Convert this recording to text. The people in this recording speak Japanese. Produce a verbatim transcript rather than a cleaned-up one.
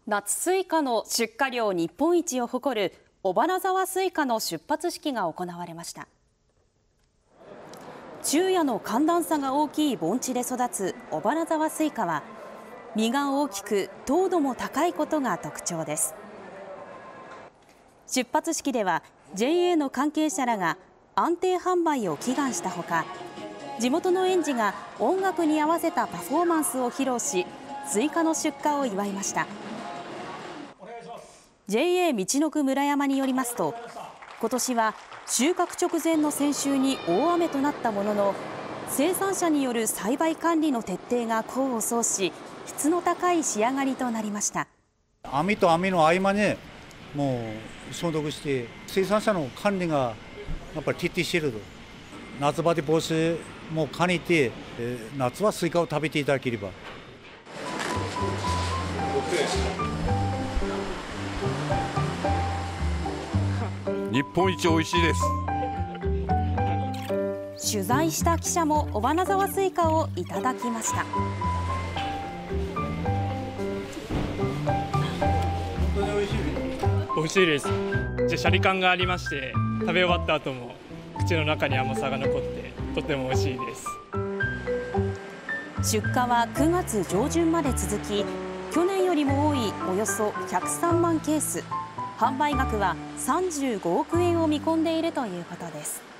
夏スイカの出荷量日本一を誇る尾花沢スイカの出発式が行われました。昼夜の寒暖差が大きい盆地で育つ尾花沢スイカは、実が大きく糖度も高いことが特徴です。出発式では ジェイエー の関係者らが安定販売を祈願したほか、地元の園児が音楽に合わせたパフォーマンスを披露し、スイカの出荷を祝いました。ジェイエー みちのく村山によりますと、今年は収穫直前の先週に大雨となったものの、生産者による栽培管理の徹底が功を奏し、質の高い仕上がりとなりました。 網と網の合間にもう消毒して、生産者の管理がやっぱり徹底していると。夏バテ防止も兼ねて、夏はスイカを食べていただければ。 日本一美味しいです。 取材した記者も尾花沢スイカをいただきました。 本当に美味しい。美味しいです。じゃシャリ感がありまして、食べ終わった後も口の中に甘さが残ってとても美味しいです。 出荷はくがつ上旬まで続き、去年よりも多いおよそひゃくさんまんケース、販売額はさんじゅうごおくえんを見込んでいるということです。